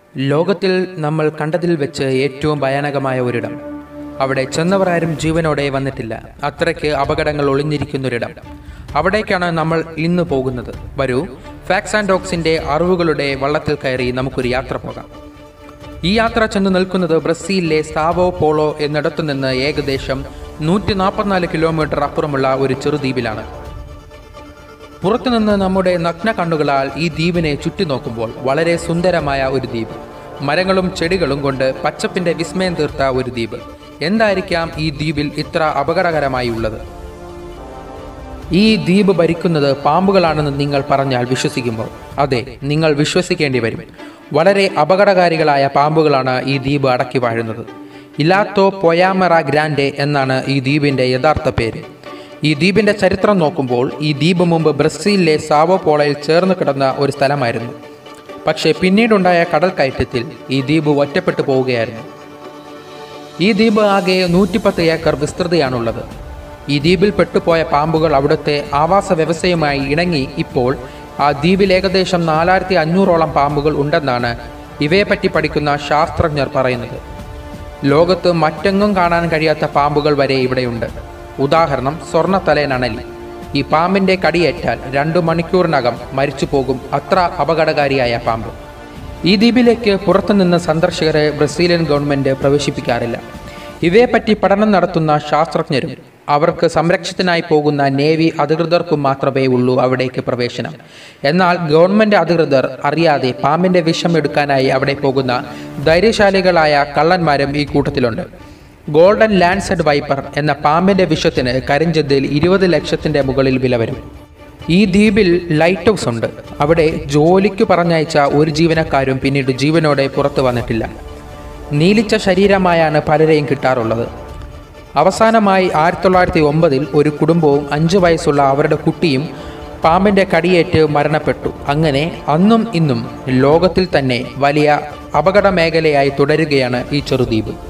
ലോകത്തിൽ നമ്മൾ കണ്ടതിൽ വെച്ച് ഏറ്റവും ഭയാനകമായ ഒരിടം. അവിടെ ചെന്നവർ ആരും ജീവനോടെ വന്നിട്ടില്ല. അത്രയ്ക്ക് അപകടങ്ങൾ ഒളിഞ്ഞിരിക്കുന്നൊരിടം. അവിടേക്കാണ് നമ്മൾ ഇന്ന് പോകുന്നത്. വരൂ, ഫാക്സ് ആൻഡ് ഡോഗ്സിന്റെ അറിവുകളുടെ വള്ളത്തിൽ കയറി നമുക്കൊരു യാത്ര പോകാം. ഈ യാത്ര ചെന്ന് നിൽക്കുന്നത് ബ്രസീലിലെ സാവോ പോളോ എന്നിടത്തു നിന്ന് ഏകദേശം 144 കിലോമീറ്റർ അപ്പുറമുള്ള ഒരു ചെറുദ്വീപിലാണ്. പുറത്തുനിന്ന് നമ്മുടെ നഗ്ന കണ്ണുകളാൽ ഈ ദ്വീപിനെ ചുറ്റി നോക്കുമ്പോൾ വളരെ സുന്ദരമായ ഒരു ദ്വീപ്, മരങ്ങളും ചെടികളും കൊണ്ട് പച്ചപ്പിന്റെ വിസ്മയം തീർത്ത ഒരു ദ്വീപ്. എന്തായിരിക്കാം ഈ ദ്വീപിൽ ഇത്ര അപകടകരമായി ഉള്ളത്? ഈ ദ്വീപ് ഭരിക്കുന്നത് പാമ്പുകളാണെന്ന് നിങ്ങൾ പറഞ്ഞാൽ വിശ്വസിക്കുമ്പോൾ അതെ, നിങ്ങൾ വിശ്വസിക്കേണ്ടി വരും. വളരെ അപകടകാരികളായ പാമ്പുകളാണ് ഈ ദ്വീപ് അടക്കി വാഴുന്നത്. ഇലാത്തോ പൊയാമറ ഗ്രാൻഡെ എന്നാണ് ഈ ദ്വീപിന്റെ യഥാർത്ഥ പേര്. ഈ ദ്വീപിന്റെ ചരിത്രം നോക്കുമ്പോൾ ഈ ദ്വീപ് മുമ്പ് ബ്രസീലിലെ സാവോ പോളോയിൽ ചേർന്ന് കിടന്ന ഒരു സ്ഥലമായിരുന്നു. പക്ഷേ പിന്നീടുണ്ടായ കടൽ കയറ്റത്തിൽ ഈ ദ്വീപ് ഒറ്റപ്പെട്ടു പോവുകയായിരുന്നു. ഈ ദ്വീപ് ആകെ 110 ഏക്കർ വിസ്തൃതിയാണുള്ളത്. ഈ ദ്വീപിൽ പെട്ടുപോയ പാമ്പുകൾ അവിടുത്തെ ആവാസ വ്യവസ്ഥയുമായി ഇണങ്ങി ഇപ്പോൾ ആ ദ്വീപിൽ ഏകദേശം 4500ഓളം പാമ്പുകൾ ഉണ്ടെന്നാണ് ഇവയെപ്പറ്റി പഠിക്കുന്ന ശാസ്ത്രജ്ഞർ പറയുന്നത്. ലോകത്ത് മറ്റെങ്ങും കാണാൻ കഴിയാത്ത പാമ്പുകൾ വരെ ഇവിടെയുണ്ട്. ഉദാഹരണം, സ്വർണ്ണത്തലേനണലി. ഈ പാമ്പിന്റെ കടിയേറ്റാൽ 2 മണിക്കൂറിനകം മരിച്ചു പോകും. അത്ര അപകടകാരിയായ പാമ്പ്. ഈ ദ്വീപിലേക്ക് പുറത്തുനിന്ന് സന്ദർശകരെ ബ്രസീലിയൻ ഗവൺമെന്റ് പ്രവേശിപ്പിക്കാറില്ല. ഇവയെപ്പറ്റി പഠനം നടത്തുന്ന ശാസ്ത്രജ്ഞരും അവർക്ക് സംരക്ഷണത്തിനായി പോകുന്ന നേവി അധികൃതർക്കും മാത്രമേ ഉള്ളൂ അവിടേക്ക് പ്രവേശനം. എന്നാൽ ഗവൺമെന്റ് അധികൃതർ അറിയാതെ പാമ്പിന്റെ വിഷം എടുക്കാനായി അവിടെ പോകുന്ന ധൈര്യശാലികളായ കള്ളന്മാരും ഈ കൂട്ടത്തിലുണ്ട്. ഗോൾഡൻ ലാൻസെഡ് വൈപ്പർ എന്ന പാമ്പിന്റെ വിഷത്തിന് കരിഞ്ചന്തയിൽ 20 ലക്ഷത്തിന്റെ മുകളിൽ വില വരും. ഈ ദ്വീപിൽ ലൈറ്റ് ഹൗസ് ഉണ്ട്. അവിടെ ജോലിക്ക് പറഞ്ഞയച്ച ഒരു ജീവനക്കാരും പിന്നീട് ജീവനോടെ പുറത്തു വന്നിട്ടില്ല. നീലിച്ച ശരീരമായാണ് പലരെയും കിട്ടാറുള്ളത്. അവസാനമായി 1909 ഒരു കുടുംബവും 5 വയസ്സുള്ള അവരുടെ കുട്ടിയും പാമ്പിന്റെ കടിയേറ്റ് മരണപ്പെട്ടു. അങ്ങനെ അന്നും ഇന്നും ലോകത്തിൽ തന്നെ വലിയ അപകട മേഖലയായി തുടരുകയാണ് ഈ ചെറുദ്വീപ്.